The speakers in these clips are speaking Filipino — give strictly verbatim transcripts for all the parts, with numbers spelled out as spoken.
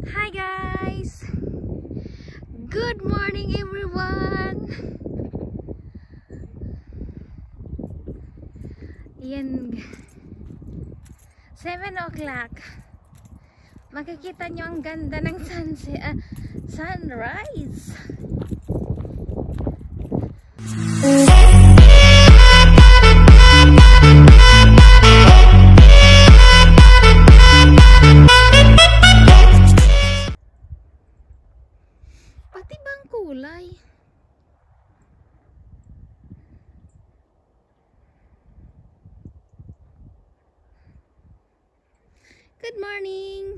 Hi guys! Good morning everyone! Yan, seven o'clock. Makikita nyo ang ganda ng sunset, uh, sunrise. Pati bang kulay? Good morning!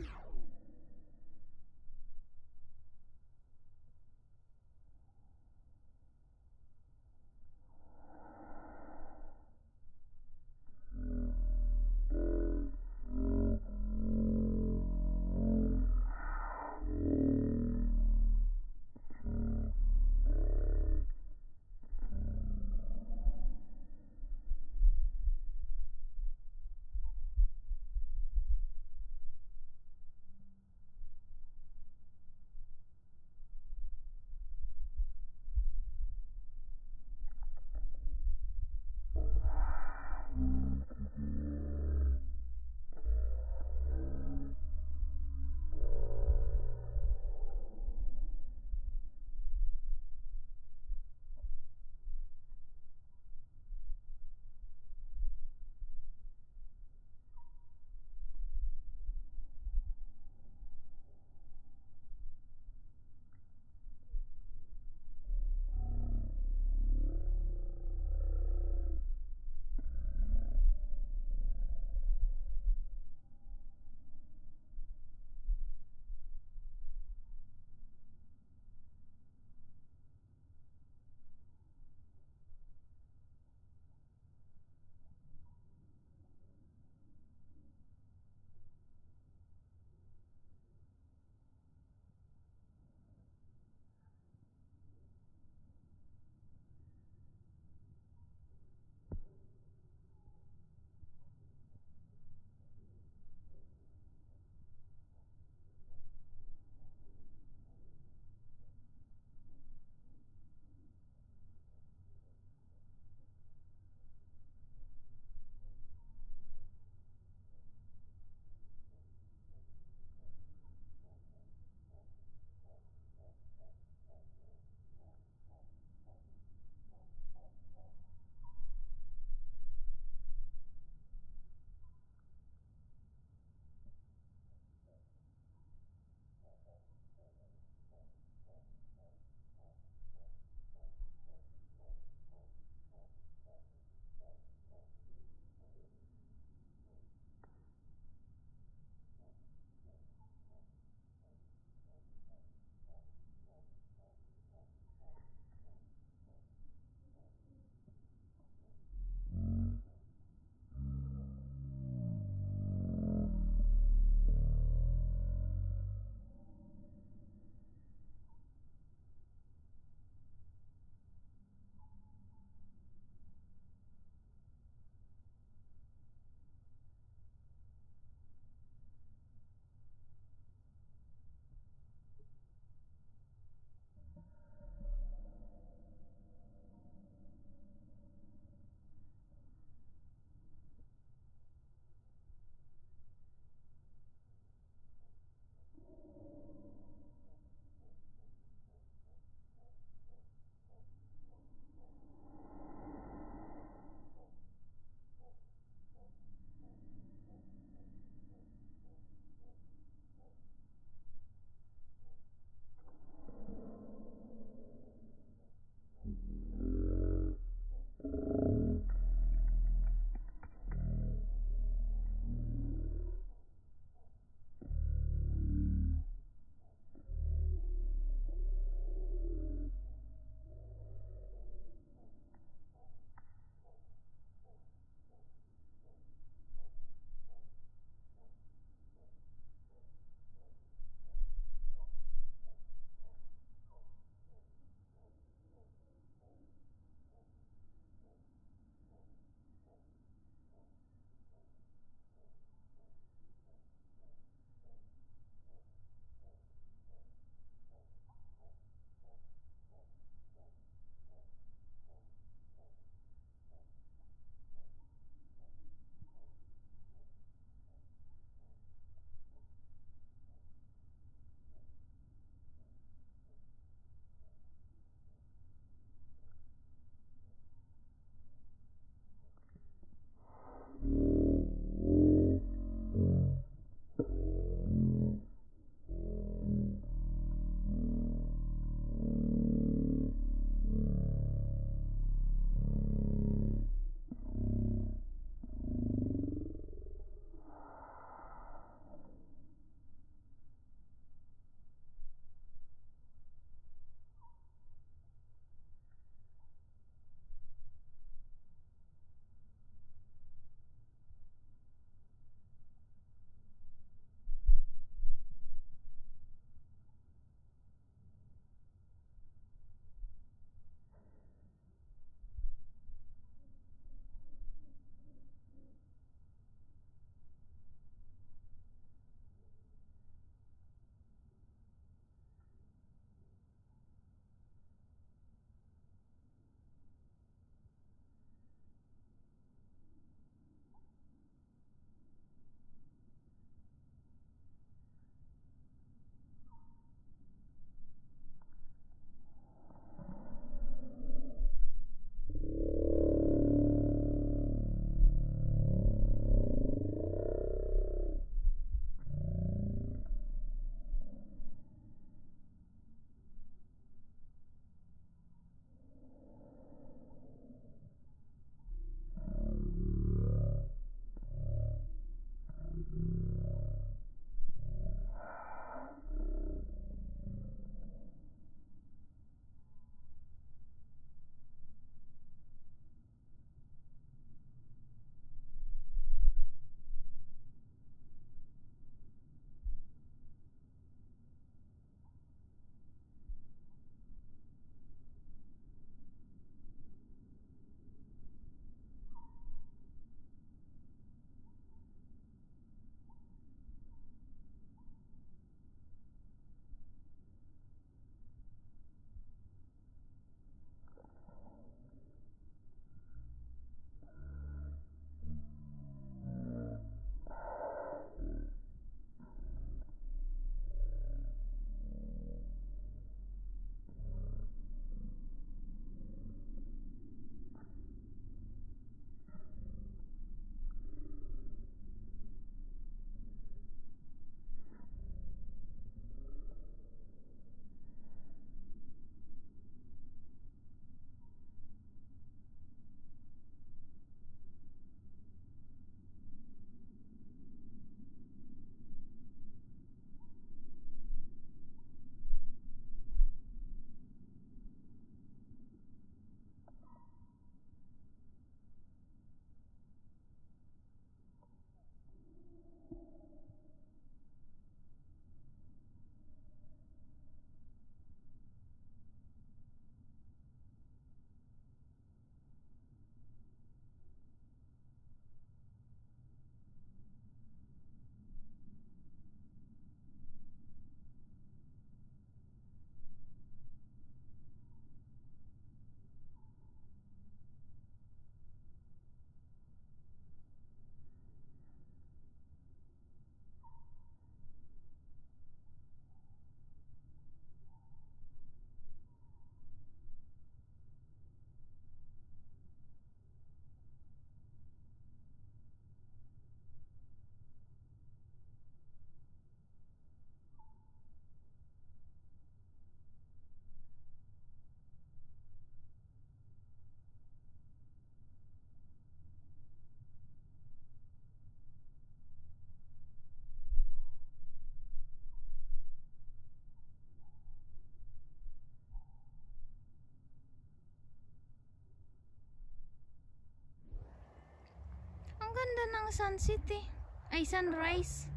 ganda ng sunset eh. Ay, sunrise.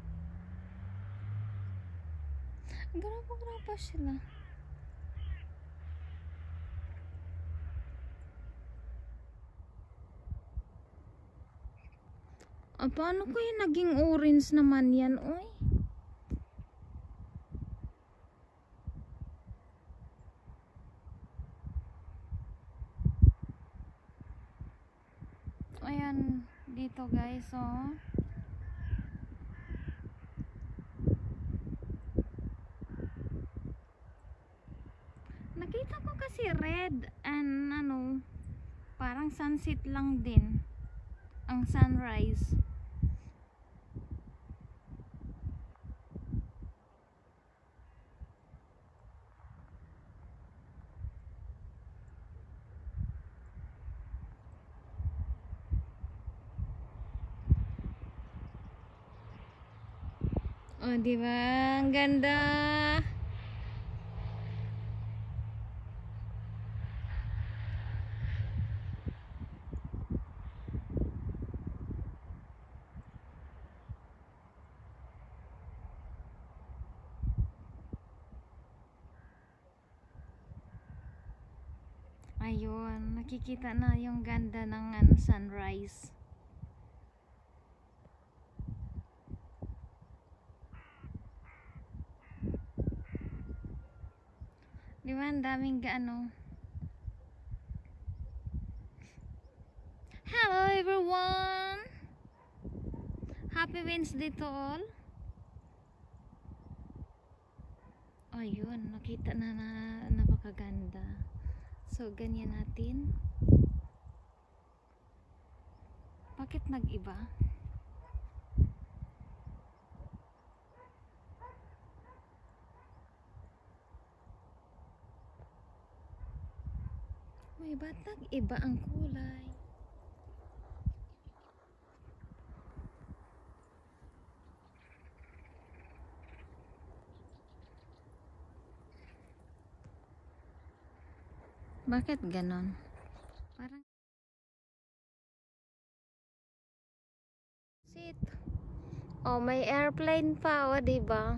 Grapa-grapa sila. Ah, paano kaya naging orange naman yan, oy? Ayan, dito guys, oh. Nakita ko kasi red and ano, parang sunset lang din ang sunrise. Oh, di ba? Ang ganda. Ayun, nakikita na yung ganda ng ano, sunrise. Di ba? Ang daming gaano. Hello everyone! Happy Wednesday to all. Ayun, nakita na na napakaganda. So, ganyan natin. Bakit nag-iba? May ba't nag-iba ang kulay? Bakit ganon? Parang sit. Oh, may airplane pa, oh, diba?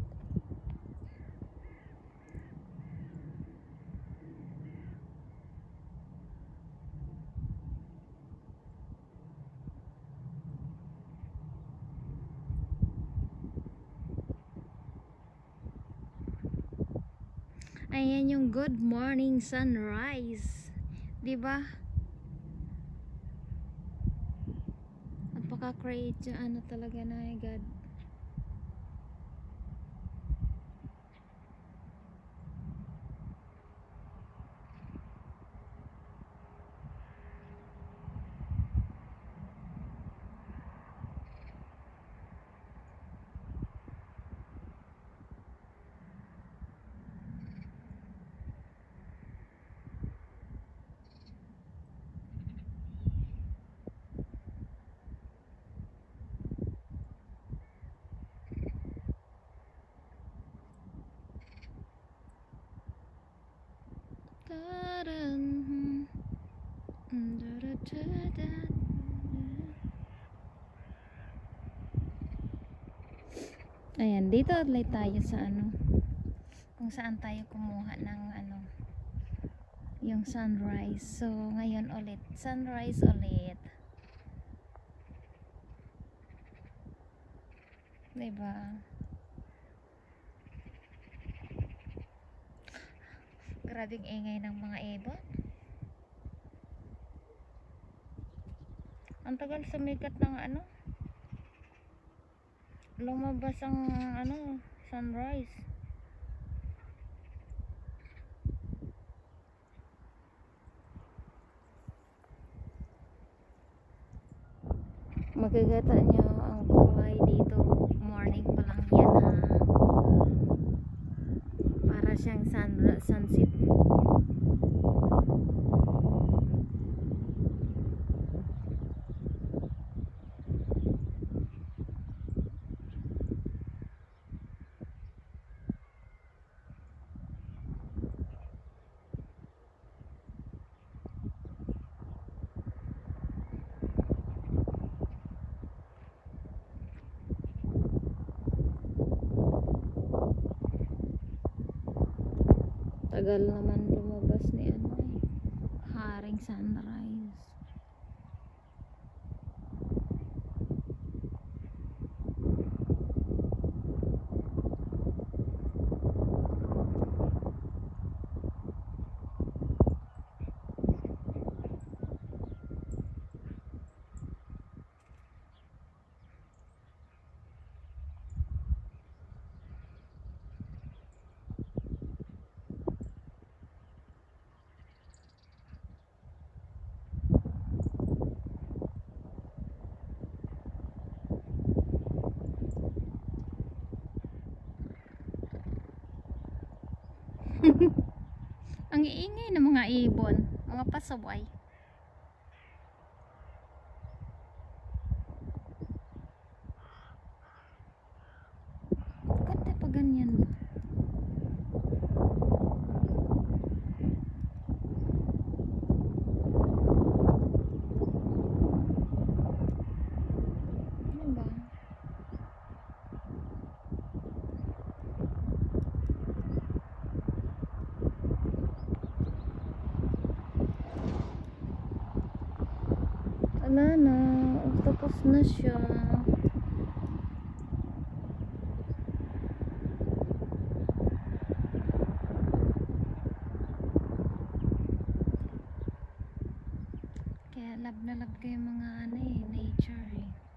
Ayan yung good morning sunrise. Diba? Napaka-create yung ano talaga na, my God. Ayan, dito ulit tayo sa ano, kung saan tayo kumuha ng ano, yung sunrise. So, ngayon ulit, sunrise ulit. Diba? Grabing ingay ng mga ibon. Ang tagal sumikat ng ano, lumabas ang ano, sunrise. Makikita nyo ang kulay dito, morning pa lang yan ha, para siyang sun, sunset. tagal naman lumabas ni ano eh. Haring sunrise. Ang iingay ng mga ibon, mga pasaway. Ganda pa ganyan ba? Ano ba? Wala na, tapos na siya. Kaya love na love ko yung mga ano eh, nature eh.